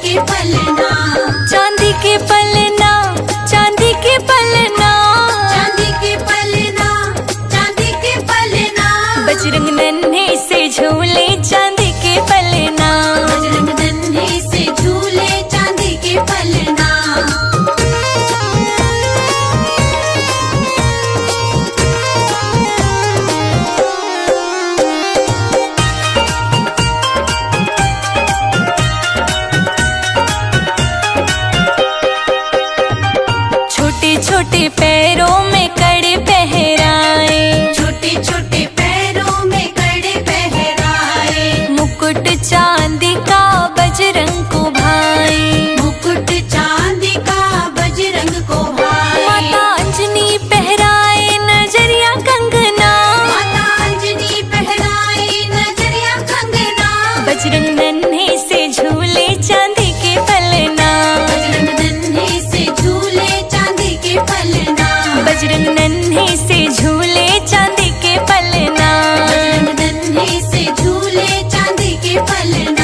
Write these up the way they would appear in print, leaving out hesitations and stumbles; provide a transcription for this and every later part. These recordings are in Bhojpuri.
के पलना, चांदी के पलना, चांदी के पलना, चांदी के पलना, चांदी के पलना, बजरंग नन्हे से झूले चांदी के पलना, बजरंग नन्हे से झूले चांदी के पलना। छोटे छोटे पैरों में कड़े पहराए, छोटे छोटे पैरों में कड़े पहराए, मुकुट चांदी का बजरंग को भाई, मुकुट चांदी का बजरंग को भाई। माता अंजनी पहराए नजरिया कंगना, माता अंजनी पहराए नजरिया कंगना, बजरंग नन्हे से झूले चांदी के पलना, बजरंग नन्हे से झूले चांदी के पलना, बजरंग नन्हे से झूले चांदी के पलना, बजरंग नन्हे से झूले चांदी के पलना।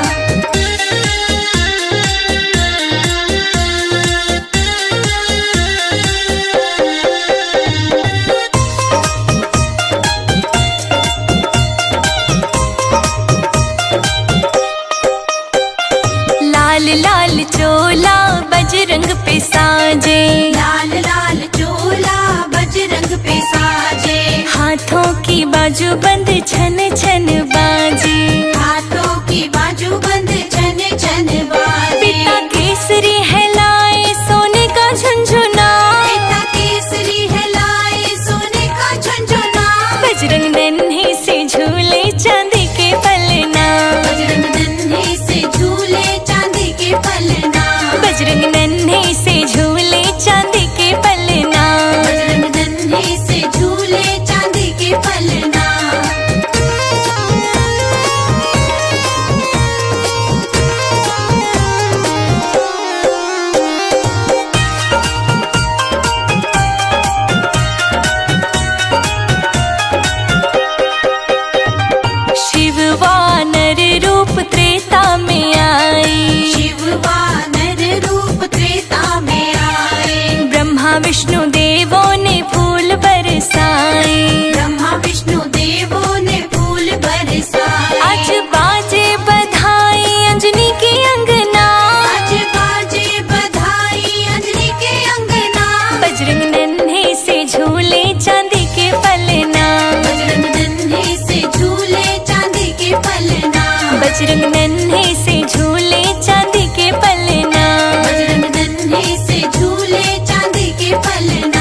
लाल लाल चोला बजरंग पे साजे, लाल लाल चोला बजरंग पे साजे, हाथों की बाजू बंद छन छन बाजे, हाथों की बाजू बंद छन छन बाजे। पिता केसरी है लाए सोने का झुनझुना, पिता केसरी है लाए सोने का झुनझुना, बजरंग नन्हे से झूले चांदी के पलना, बजरंग नन्हे से झूले चांदी के पलना, बजरंग नन्हे से झूले चांदी के पलना, बजरंग नन्हे से झूले चांदी के पलना। शिव वानर रूप त्रेता में आई, शिव वानर रूप त्रेता में आए, ब्रह्मा विष्णु देवों ने फूल बरसाए, ब्रह्मा विष्णु देवों ने फूल बरसाए। आज बाजे बधाई अंजनी की अंगना, आज बाजे बधाई अंजनी के अंगना, बजरंग नन्हे से झूले चांदी के पलना, बजरंग नन्हे से झूले चांदी के पलना, बजरंग नन्हे से झूले चांदी के पलना, बजरंग नन्हे से झूले चांदी के पलना।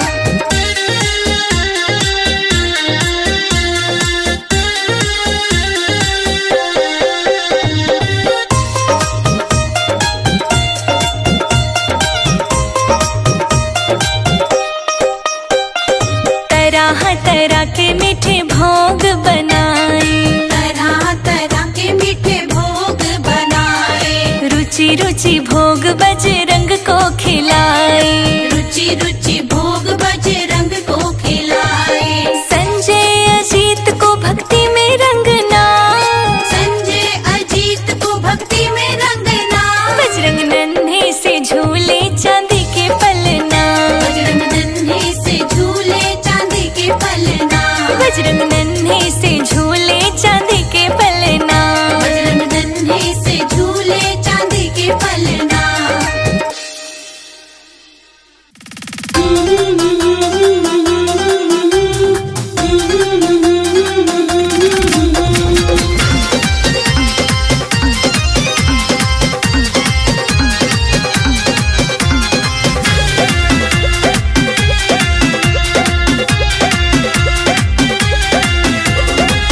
तरह तरह के मीठे भोग बनाए, तरह तरह के मीठे भोग बनाए, रुचि रुचि भोग बजरंग को खिलाए, रुचि रुचि भोग बजरंग को खिलाए। संजय अजीत को भक्ति में रंगना, संजय अजीत को भक्ति में रंगना, बजरंग नन्हे से झूले चांदी के पलना, बजरंग नन्हे से झूले चांदी के पलना, बजरंग नन्हे से झूले चांदी के पलना, बजरंग नन्हे से झूले चांदी के पलना।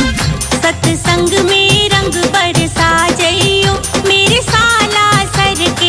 सत्संग में रंग बरसा जइयो मेरे साला सरकार।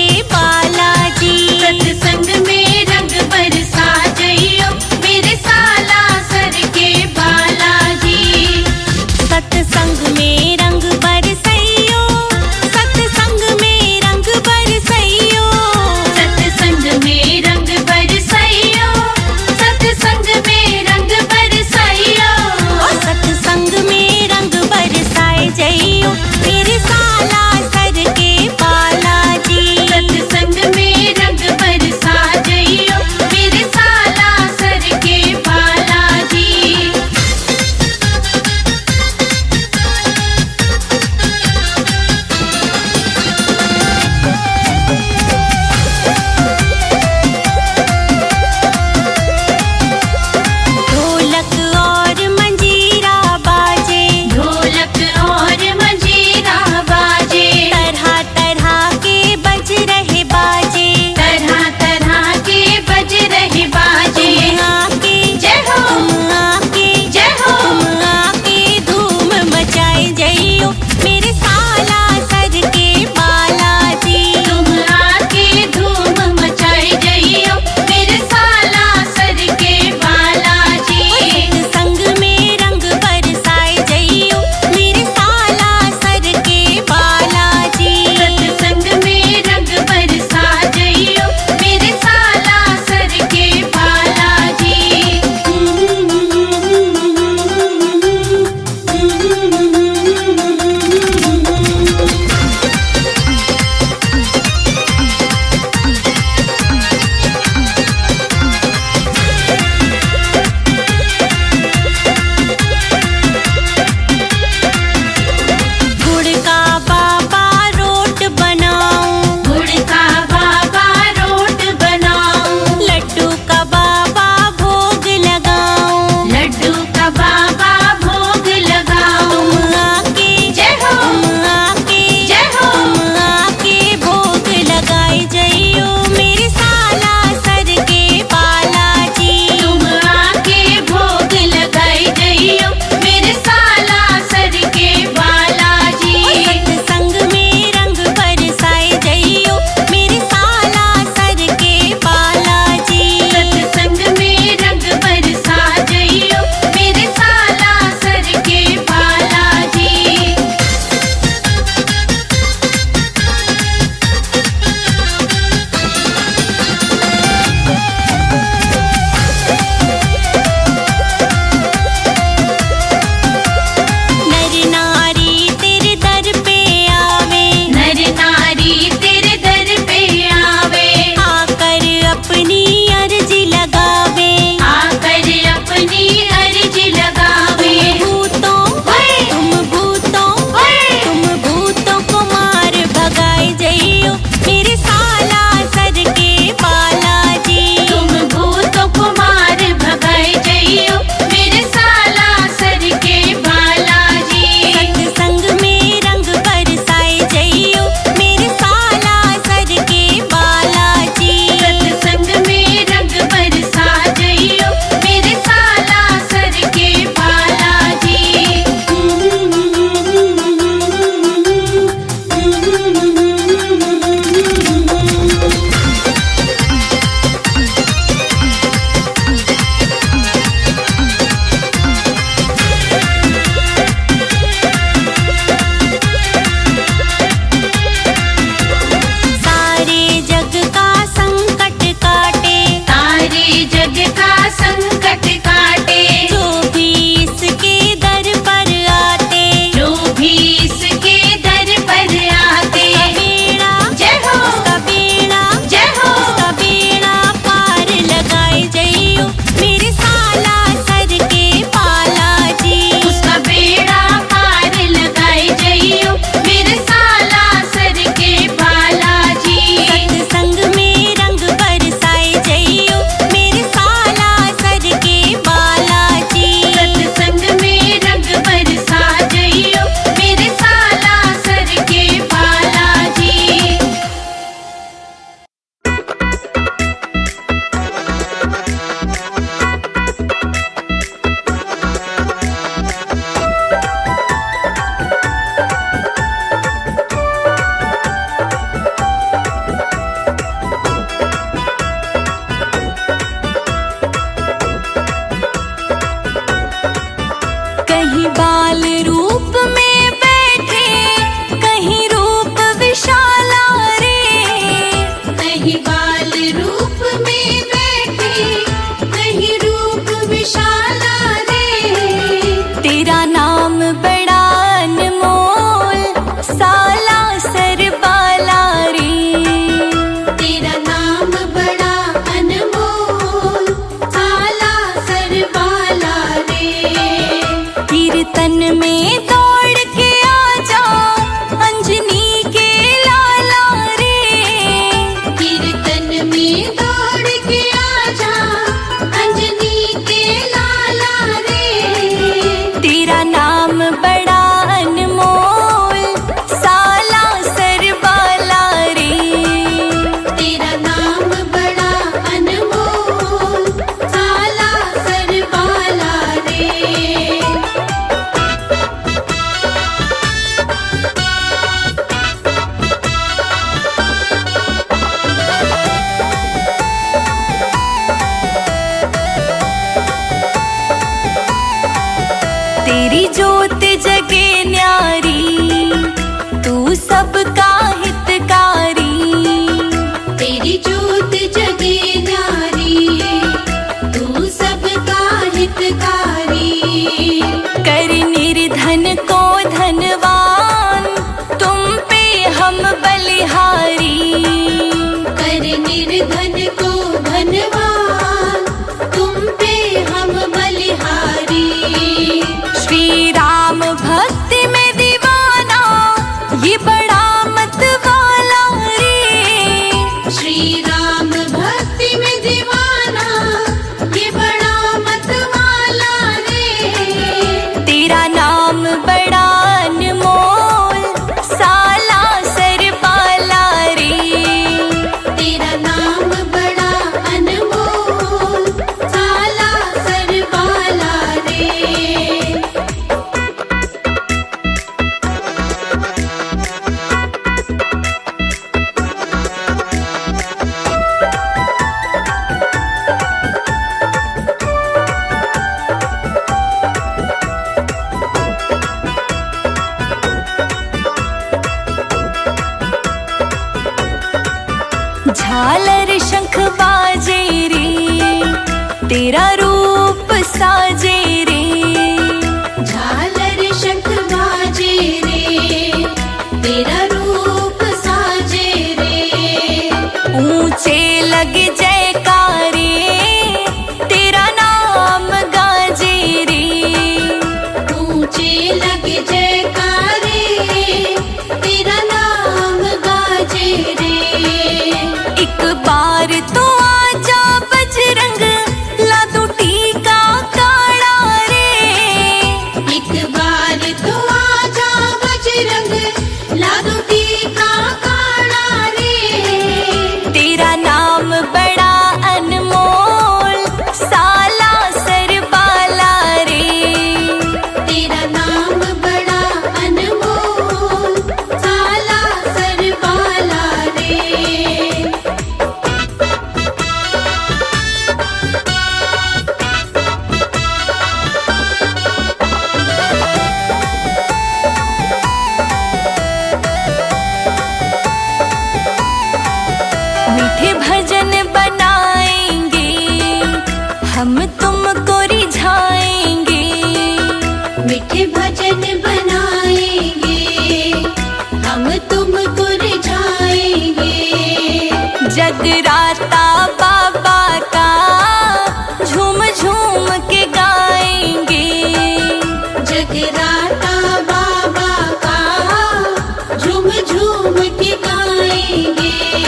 झालर शंख बाजे रे, तेरा रूप साजे रे। झालर शंख बाजे रे, तेरा रूप साजे रे। ऊंचे लगे जयकारे, तेरा नाम गाजे रे। ऊंचे लगे जयकारे, तेरा नाम गाजे रे। एक बार तो आजा बजरंग, ला दू टीका काला रे। एक बार तो आजा बजरंग, ला दू टीका काला रे। तेरा नाम बड़ा अनमोल, साला सरबाला रे। तेरा नाम बड़ा अनमोल, साला सरबाला रे। मीठे भजन बनाएंगे, हम तुमको रिझाएंगे। मीठे भजन बनाएंगे, हम तुमको रिझाएंगे। जगराता बाबा का झूम झूम के गाएंगे। जगराता बाबा का झूम झूम के गाएंगे।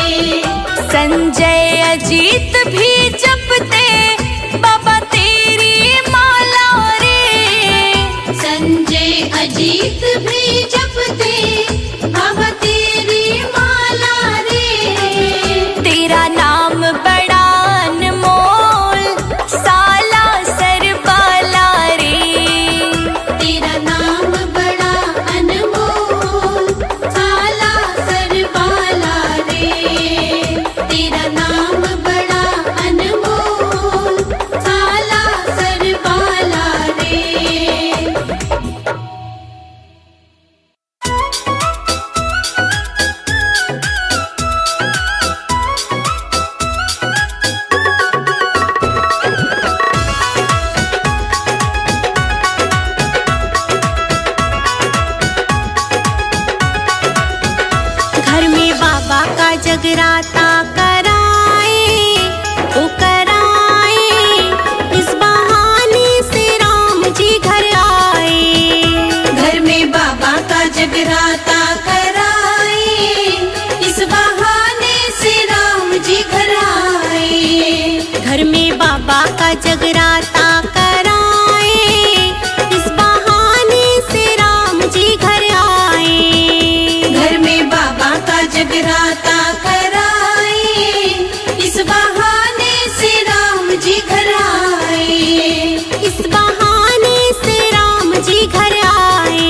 संजय अजीत भी जपते बाबा तेरी माला रे। संजय अजीत भी जपते बाबा तेरी माला रे। तेरा नाम बड़ा अनमोल, साला सरबाला रे। तेरा नाम बड़ा अनमोल, साला सरबाला रे। तेरा नाम बड़ा अनमोल, साला सरबाला रे। घर में बाबा का जगराता कराए, ओ कराए। इस बहाने से राम जी घर आए। घर में बाबा का जगराता कराए, इस बहाने से राम जी घर आए। घर में बाबा का जगराता कराए, इस बहाने से राम जी घर आए। घर में बाबा का जगराता कराए, इस बहाने से राम जी घर आए। इस बहाने से राम जी घर आए।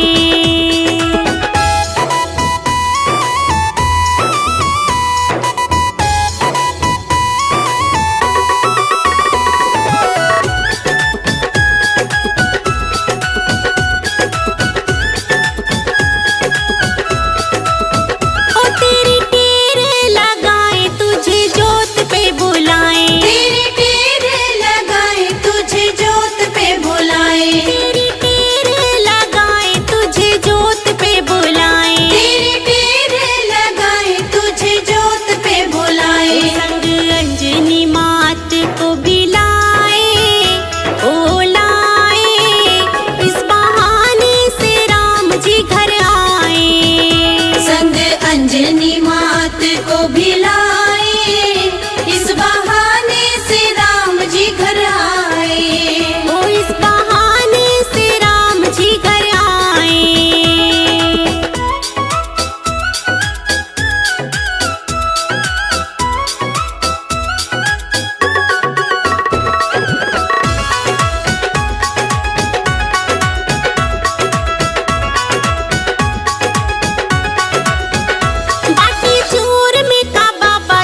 ओ तेरी टेरे लगाए, तुझे जोत पे बुलाए। तेरे टेरे लगाए, तुझे जोत पे बुलाए। तेरी टेरे लगाए, तुझे जोत पे बुलाए। तेरे टेरे लगाए, तुझे जोत पे बुलाए। संग अंजनी मात को भी लाए, ओ लाए। इस बहाने से राम जी घर आए। संग अंजनी मात को भी लाए, इस बहाने से राम जी घर आए। ओ इस बहाने से राम जी घर आए। बाटी चूर में का बाबा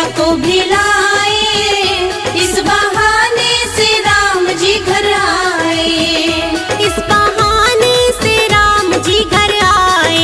सीता को भी लाए, इस बहाने से राम जी घर आए। इस बहाने से राम जी घर आए।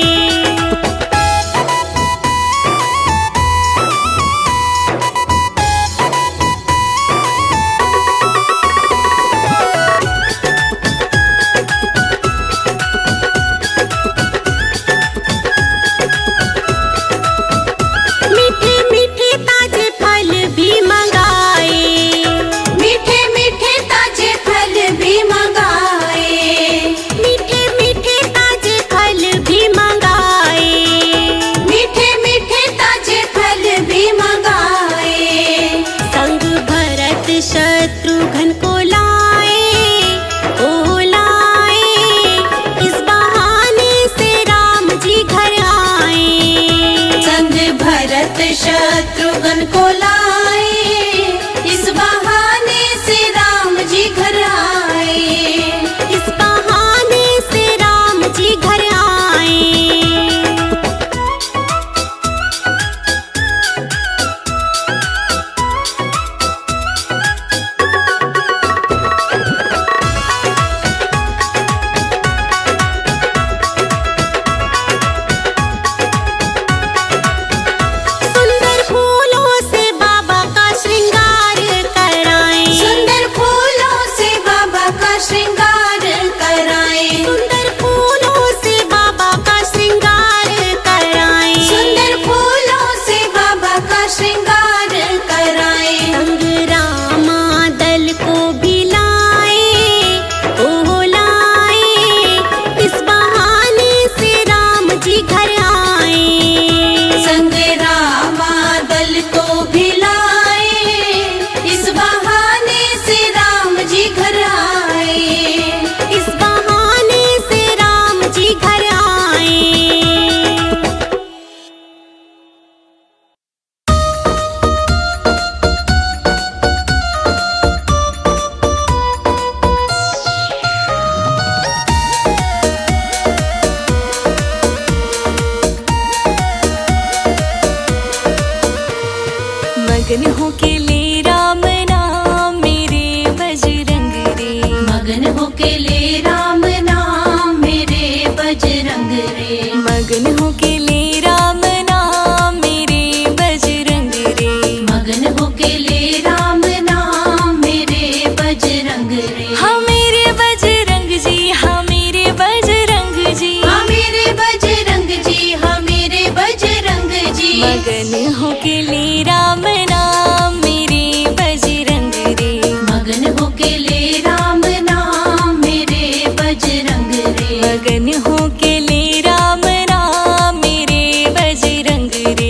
मीठे मीठे ताजे फल भी मंगाए। मीठे मीठे ताजे फल भी मंगाए। मीठे मीठे ताजे फल भी मंगाए। मीठे मीठे ताजे फल भी मंगाए। संग भरत शत्रुघ्न को लाए, ओ लाए। इस बहाने से राम जी घर आए। संग भरत शत्रुघ्न को लाए, इस बहाने से राम जी घर आए। इस बहाने से राम जी घर आए। सुंदर फूलों से बाबा का श्रृंगार कराएं। सुंदर फूलों से बाबा का श्रृंगार कराएं। सुंदर फूलों से बाबा का श्रृंगार कराएं। सुंदर फूलों से बाबा का श्रृंगार कराएं। संग रामा दल को भी लाए, ओ लाए। इस बहाने से राम जी घर आए। संग रामा दल को भी लाए, इस बहाने से राम जी घर आए। इस बहाने से राम जी घर आए। मगन होके ले राम नाम मेरे बजरंग रे। मगन होके ले राम नाम मेरे बजरंग रे। मगन होके ले राम नाम मेरे बजरंग रे। मगन होके ले राम नाम मेरे बजरंग रे। हाँ मेरे बजरंग जी, हाँ मेरे बजरंग जी। हाँ मेरे बजरंग जी, हाँ मेरे बजरंग जी। मगन होके ले राम नाम मेरे बजरंग रे। मगन होके ले राम नाम मेरे बजरंग रे। मगन होके ले राम नाम मेरे बजरंग रे।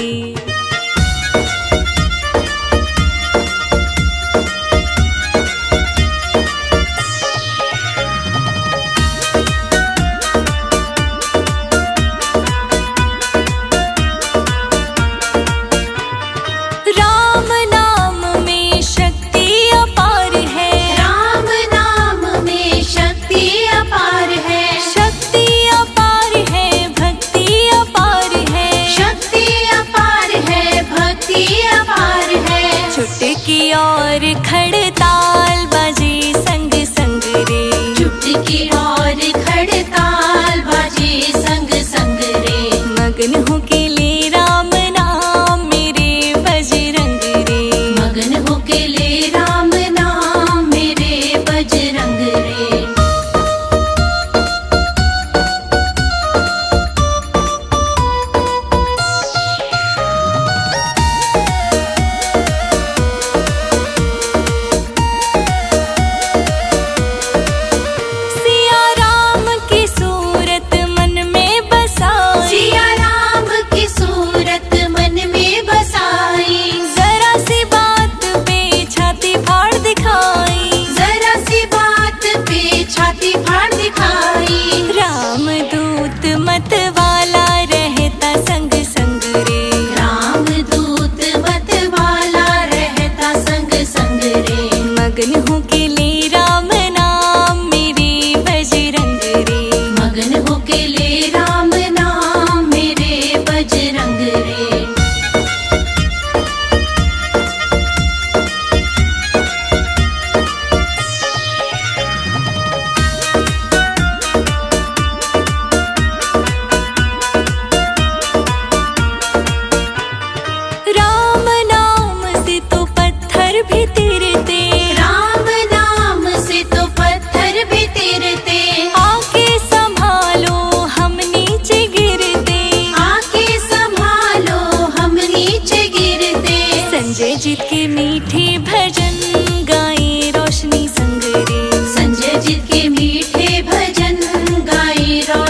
राम नाम में शक्ति अपार है। राम नाम में शक्ति अपार है। शक्ति अपार है, भक्ति अपार है। शक्ति अपार है, भक्ति अपार है। चुटकी और खड़ताल बजे संग संग रे। चुटकी और खड़ताल बाजे संग संग रे। मगन होके ले राम नाम मेरे बजरंग रे। मगन होके ले राम नाम मेरे बजरंग रे।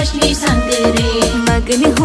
लक्ष्मी संग रे। मगन